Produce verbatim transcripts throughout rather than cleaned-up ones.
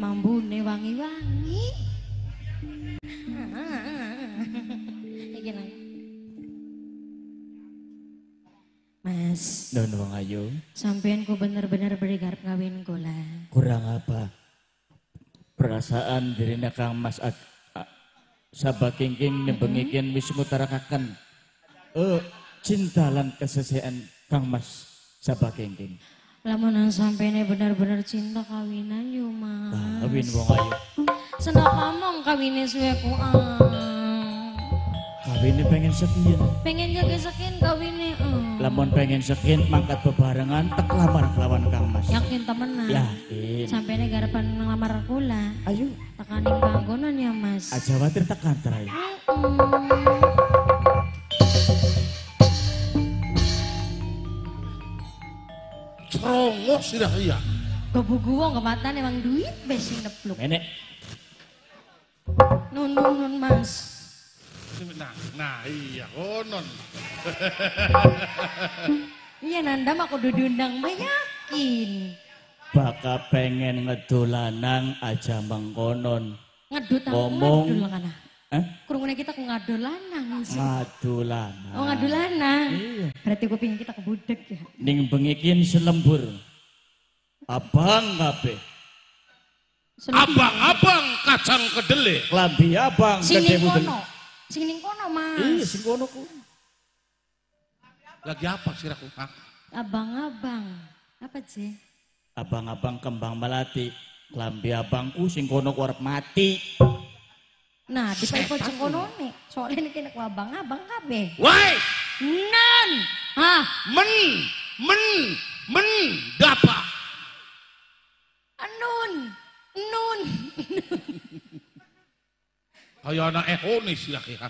Mambune wangi-wangi. Iki nang. Mas. Don wong ayu. Sampeyan ku bener-bener berigarap ngawin kula. Kurang apa? Perasaan dirina Kang Mas Ad, a, sabakingking nembengikeun wis ngutarakaken. Eh cinta lan kesesean Kang Mas sabakingking. Lamun sampene bener-bener cinta kawinan yo Mas. Kawin wong ayu. Sendak ngomong kawine suwe ku ah. Kawinnya pengen sekian. Pengen jaga sekian kawinnya. Hmm. Lamun pengen sekian mangkat bebarengan tek lamar kelawan Kang Mas. Yakin temenan? Yakin. Sampai ini garapan ngelamar kula. Ayo. Tekaning panggonan ya Mas. Aja watir tekan terai. Hmm. Cerongoh sih dah iya. Kebuguwong kematan emang duit besi nepluk. Nenek. Nun nun nun Mas. Nah, nah iya konon. Iya nanda mah kudu diundang mah yakin. Baka pengen ngedolanang aja mengkonon. Ngedut aku ngomong. ngadul kana. Eh? Kurungnya kita ku ngadolanang. Ngadolanang. Oh ngadolanang. Iya. Berarti kuping kita kebudek ya. Ning bengikin selembur. Abang kabeh. Abang-abang kacang kedelai. Klambi abang Sing gede ning mudeng. kono. Sing ning kono Mas. Iya sing kono ku. Lagi apa sih aku? Hah? Abang-abang. Apa sih? Abang-abang kembang melati. Klambi abangku sing kono ku arep mati. Nah, di paypal sing kono nih. Soalnya ini kena ku abang-abang kabeh. Woi, Nan. Hah, men, men, men, dapa. anun. Nun. Kayak anak ehonis ya kira.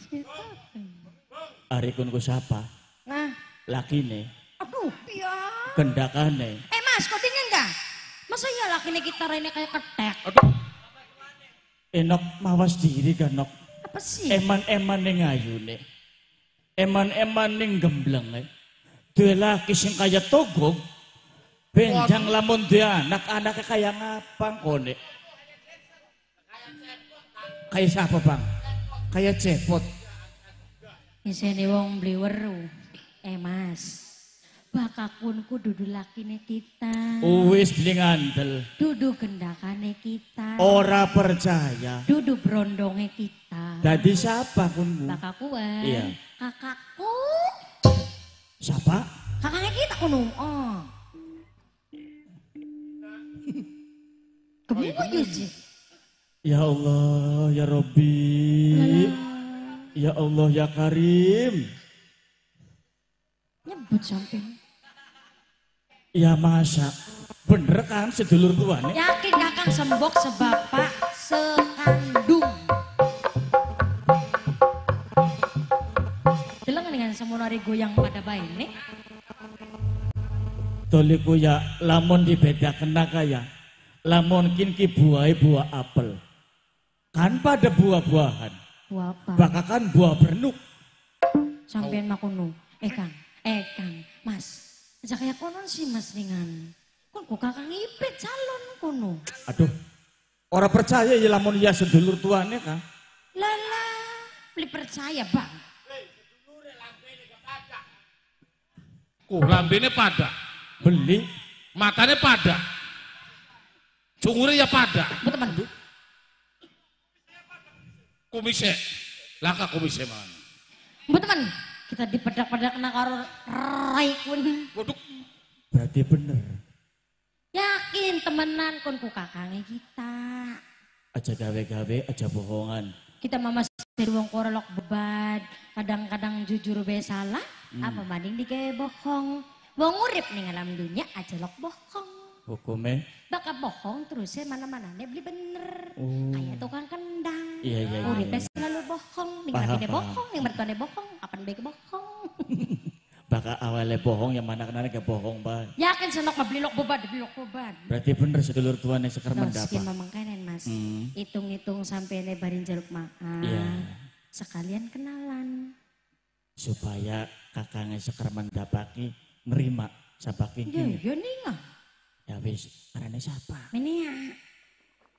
Arikun ku sapa? Nah, Lakine, aduh, ya. kendakane. Eh Mas, kau tinggal enggak? Masa ya laki nih kita ini kayak ketek? Aduh, Enok mawas diri kan nok. Apa sih? Eman-eman ning ayune. Eman-eman ning gemblenge. Duwe laki sing kaya togog. Benjang lamun dia anak-anaknya kaya ngapang kone. Kayak siapa bang? Kayak cepot. Isene wong beli weru. Eh Mas, bakakun ku dudu lakine kita. Uwis beli ngandel. Dudu gendakane kita. Ora percaya. Dudu brondonge kita. Dadi siapa kunmu? Bakakku eh. Iya. Kakakku. Siapa? Kakaknya kita kuno. Oh. Kebuka Yuji. Ya Allah, ya Robbi. Ya Allah, ya Karim. Nyebut sampai. Ya masa. Bener kan sedulur tuane? Yakin kakang sembok sebapak sekandung. Deleng dengan semunari goyang pada bayi nih. Toliku ya lamun dibedakan kaya. Lamun kinki buah buah apel. Kan pada buah-buahan. Buah apa? Bakakan buah bernuk. Sampean makuno. Eh Kang, eh Kang, Mas. Aja kayak konon sih Mas ringan. Kon kok kakang ipit calon kono. Aduh. Orang percaya ya lamun ya sedulur tuane kan. Lala, beli percaya Bang. ku lambene pada, Beli. matanya pada, cungurnya ya pada. Betul teman. Kumise, laka kumise man. Betul teman. Kita dipedak-pedak kena karo rai kun. Waduh, Berarti bener. Yakin temenan kon ku kakangnya kita. Aja gawe-gawe, aja bohongan. Kita mamas dari wong korolok beban, kadang-kadang jujur be salah, Hmm. apa banding dikae bohong. Wong urip ning alam dunia aja lok bohong. Hukumnya. Baka bohong terusnya mana-mana beli bener. Oh. Kayak tukang kendang. Iya, iya, iya. Uripnya selalu bohong, ning Paham, rapine paham. bohong, ning mertuane bohong, kapan baik bohong. Baka awalnya bohong yang mana kenanya gak bohong bang. Yakin senok beli lok beban, beli lok beban. Berarti bener sedulur tuane sekar Nah, mendapa. sekian mamang kanen mas. Hmm. Hitung-hitung sampai lebarin jeruk makan. Iya. Sekalian kenalan. Supaya kakaknya sekar mendapaki nerima sabaki Ya, ini. ya nih nggak. Ya wis, karena siapa? Ini ya.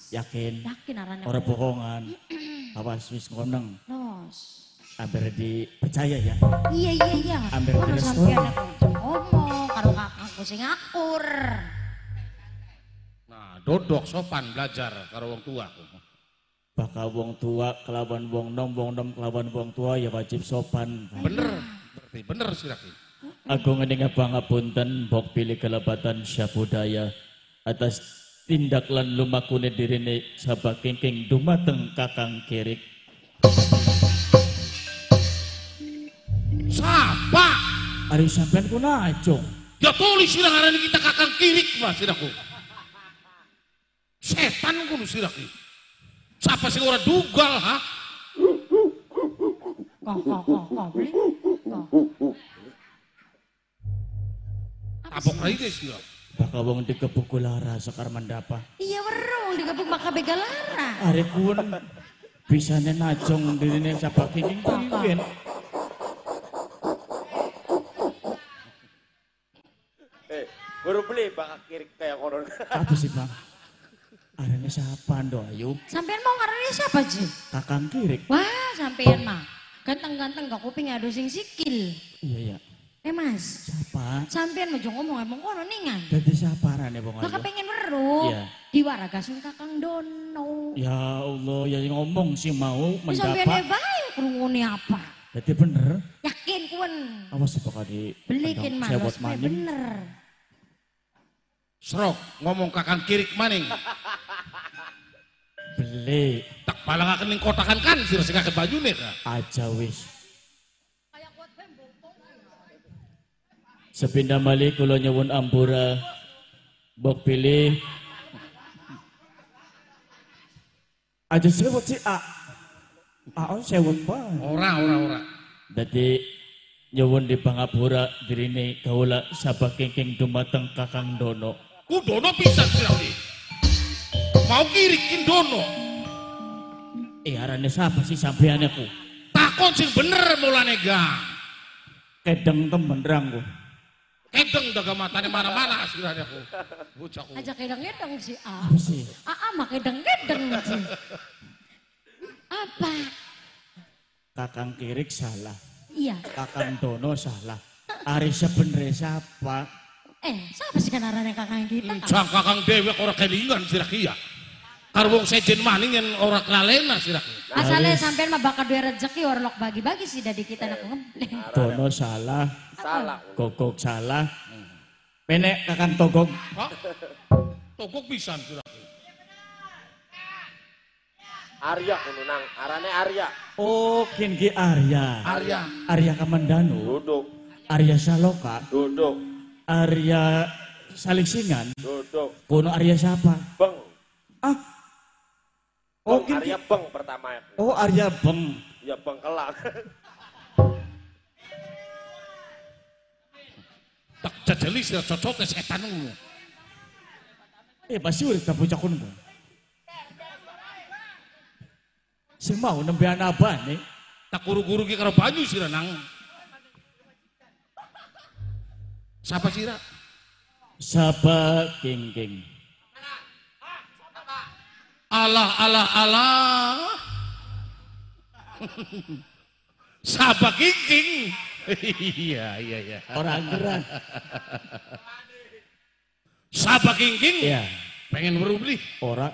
Yakin. Yakin arane. Ora bohongan. Awas wis ngoneng. Los. Ambil dipercaya ya. Iya iya iya. Ambil Ono di sampeyan restoran. aku ngomong karo kakangku sing akur. Nah, dodok sopan belajar karo wong tua. Bakal wong tua kelawan wong nom, wong nom kelawan wong tua ya wajib sopan. Bener, berarti bener sih laki. Aku ngeninga pangapunten bok pilih kelebatan syabudaya atas tindak lan lumakune dirine sabak kengking dumateng kakang kirik. Sapa? Ari sampean ku najong. Ya tulis sirah ngaran kita kakang kirik mas sirahku. Setan ku sirahku. Siapa sih orang dugal ha? Kok kok kok kok beli. Kok. Apa kaya deh sirah? Bakal wong digebuk kulara sekar mendapa. Iya weruh digebuk maka begalara. Ari kun bisane najong dirine sabak kengking pimpin. Eh, baru beli bakal kirik kayak konon. Apa sih bang? Arane siapa ndo ayu? Sampean mau ngarani siapa Ji? Kakang kirik. Wah sampean mah ganteng-ganteng gak kuping ado sing sikil. Iya ya. Eh mas, Siapa? sampean mau ngomong emang kono ningan. Jadi siapa arane bang Gak ayu? kepengen weruh. Iya. Di waragasun kakang Dono. Ya Allah, ya ngomong sih mau Ini sampean mendapat. bae krungune apa? Jadi bener. Yakin kuen. Awas bakal di Belikin sewot malos bae maning. bener. Serok ngomong kakang kirik maning. Beli Tak palang akan ning kotakan kan sirah sing kakek baju nih kah? aja wis. Sepindah malih kula nyuwun ampura. Bok pilih. Aja sewot si A. A on sewot bae. Ora ora ora. Dadi nyuwun di pangapura dirine kaula sabak kengking dumateng Kakang Dono. Ku dono pisan sirah ki. Mau kirikin dono. Eh arane siapa sih sampean aku? Takon sing bener mulane gang. Kedeng temen rangku. Kedeng daga matane mana-mana sirahnya aku. Bocahku. Aja kedeng-kedeng si A. Apa sih? Aa mah kedeng-kedeng sih. Apa? Kakang Kirik salah. Iya. Kakang Dono salah. Ari sebenere siapa? Eh, siapa sih kan arane kakang kita? Jang kakang dewek ora kelingan sirah ki ya. Karo wong sejen maning yen ora kelalena sirah ki. Asalnya sampean mah bakal duwe rezeki orlok bagi-bagi sih dari kita nak ngebleng. Dono salah. Salah. Gogok salah. Penek Kakang Togog. Hah? Togok pisan sirah ki. Arya kuno nang, arane Arya. Oh, Kingi Arya. Arya. Arya Kamandanu. Duduk, Arya Saloka. duduk, Arya Salingsingan. duduk. Kuno Arya siapa? Beng. Ah. Oh, Oh, Kingi. Arya beng pertama. Oh, Arya Beng. Ya beng kelak. Tak jajali sirah cocok setan ngono. Eh, pasti udah tak bocah kuno. Si mau nembe anak nih. Tak guru-guru ki karo banyu sirah nang. Siapa sirah? Sapa Kengking. Allah Allah Allah. Sabak kingking. Iya iya iya. Orang gerak. Sabak kingking. Iya. Pengen weruh beli. Orang.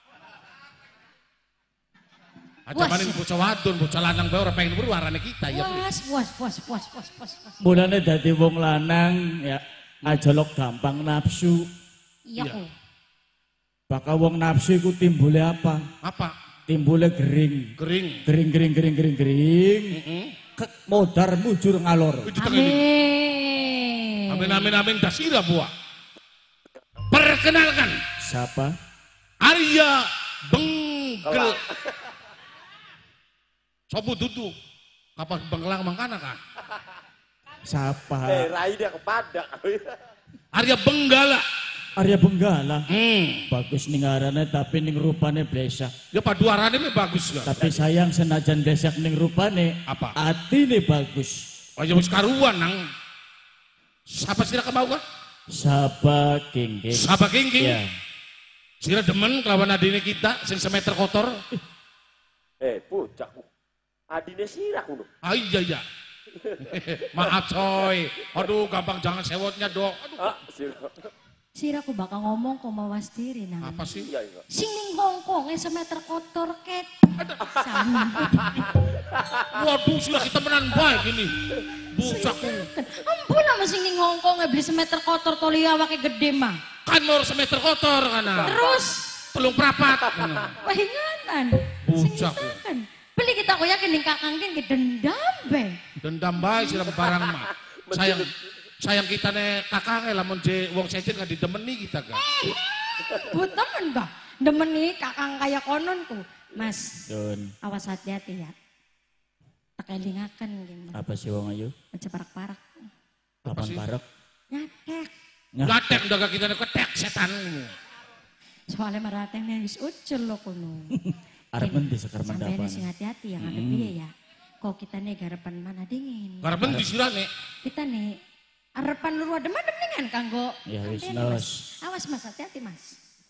Aja maning bocah wadon, bocah lanang bae ora pengen weruh arane kita ya. Bli. Puas, puas, puas, puas, puas, puas, puas. Mulane dadi wong lanang ya ajalok gampang nafsu. Iya Iya. kok. Bakal wong nafsu iku timbule apa? Apa? Timbule gering. Kering. Gering gering gering gering gering. Heeh. Kek modar mujur ngalor. Amin. Amin amin amin dasira buah. Perkenalkan Siapa? Arya Benggel. Sopo duduk. Kapan bengkelang mangkana kan? Siapa? Eh, rai dia kepada. Arya Benggala. Arya Benggala. Hmm. Bagus ning ngarane tapi ning rupane blesak. Ya paduarane ini bagus ya. Tapi sayang senajan blesak ning rupane Apa? atine bagus. Aja wis karuan nang. Siapa sih kemau kan? Sapa Kengking. Sabak kingking. Ya. Sira demen kelawan adine kita sing semeter kotor. Eh, bocah. Adine sirah kuno. Ah iya iya. Maaf coy. Aduh gampang jangan sewotnya dok. Aduh. Ah, sirah. Sira aku bakal ngomong kok mawas diri nang. Apa sih? Iya, iya. Sing ning Hongkong e semeter kotor ket. Sambut. Waduh sudah kita menan baik ini. Bocahku. Ampun ama sing ning Hongkong e beli semeter kotor to liya awake gede mah. Kan mau semeter kotor kana. Terus Telung prapat. wahinganan. Bocah. Kan. Beli kita aku yakin ning kakang ki dendam be. Dendam baik sira barang mah. Sayang sayang kita nih kakak lamun je wong sejen kan didemeni kita kan. Bu temen gak? Demeni kakang kaya konon ku. Mas, Dun. awas hati-hati ya. Tak elingaken gitu. Apa sih wong ayu? Aja parak-parak. Kapan sih? parek? Nyakek. Gatek daga kita nih ketek setan. Soalnya marateng wis ucul lo kuno. Arep ngendi sekar Sampai mandapan? sing hati-hati yang ada Hmm. piye ya. Kok kita nih garepan mana dingin. Karena di sira nih. Kita nih arepan luar adem adem dengan kanggo. Ya wis Hati-hati, nos. Mas. Awas mas, hati-hati mas.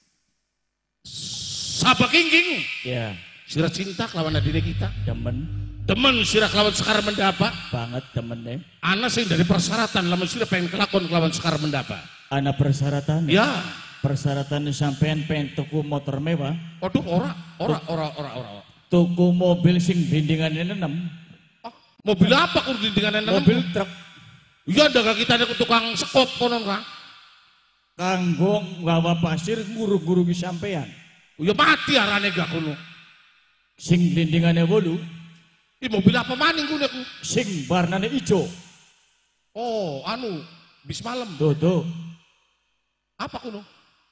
Sabak kingking. Ya, Sira cinta kelawan adine kita. demen Demen sira kelawan sekar mendapat. banget temennya. Ana sing dari persyaratan lamun sira pengen kelakon kelawan sekar mendapat. Ana persyaratan. Ya. Persyaratan sampean pengen tuku motor mewah, Waduh ora ora ora ora ora. tuku mobil sing dindingannya enam, Ah, mobil apa kudu dengan mobil truk iya daga kita nih tukang sekop konon kan. kanggo nggawa pasir guru-guru ki sampean. Ya mati arane gak kono. Sing dindingannya wolu, Ih mobil apa maning kuwi aku? sing warnane ijo. Oh, anu bis malam. Tuh tuh. Apa kuno?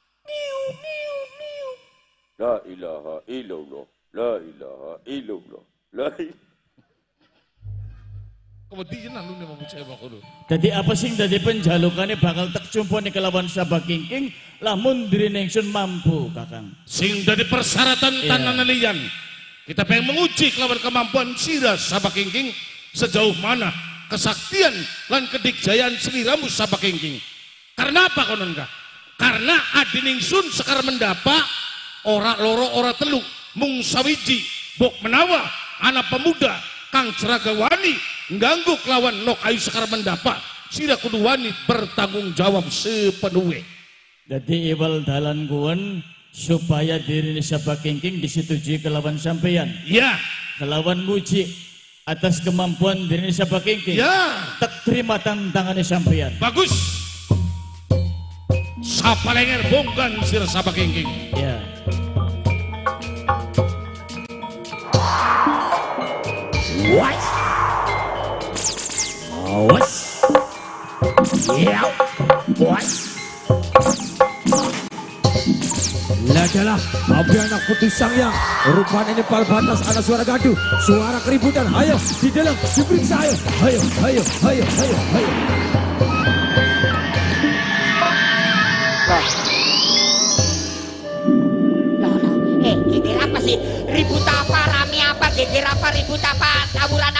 La ilaha illallah. La ilaha illallah. La ilaha. Kemudian anu nih mau cewek kuno. Jadi apa sing dadi penjalukane bakal tak jumpone kelawan Sabak Kingking lamun diri ningsun mampu, Kakang. Sing dari persyaratan Iya. tanah lian. Kita pengen menguji kelawan kemampuan sira Sabak Kingking sejauh mana kesaktian lan kedikjayaan sliramu Sabak Kingking. Karena apa konon kah? Karena adiningsun sekar mendapa ora loro ora telu mung sawiji bok menawa anak pemuda kang ceragawani ngganggu kelawan nok ayu sekar mendapa sira kudu wani bertanggung jawab sepenuhnya. Jadi iwal dalan kuwen supaya diri Sabak Kingking disetujui kelawan sampeyan. Ya, Kelawan muji atas kemampuan diri Sabak Kingking. ya, Tak terima tantangannya sampeyan. bagus. Sapalenger bonggan sira Sabak Kingking. Ya. What? Awas. Ya. What? Ladalah api anak putih sang yang rupanya ini pal batas ada suara gaduh, suara keributan. Ayo di dalam diperiksa, ayo, ayo, ayo, ayo, ayo, ayo. Loh, loh. Eh, geger apa sih? Ribut apa? Rame apa? Geger apa? Ribut apa? Tawuran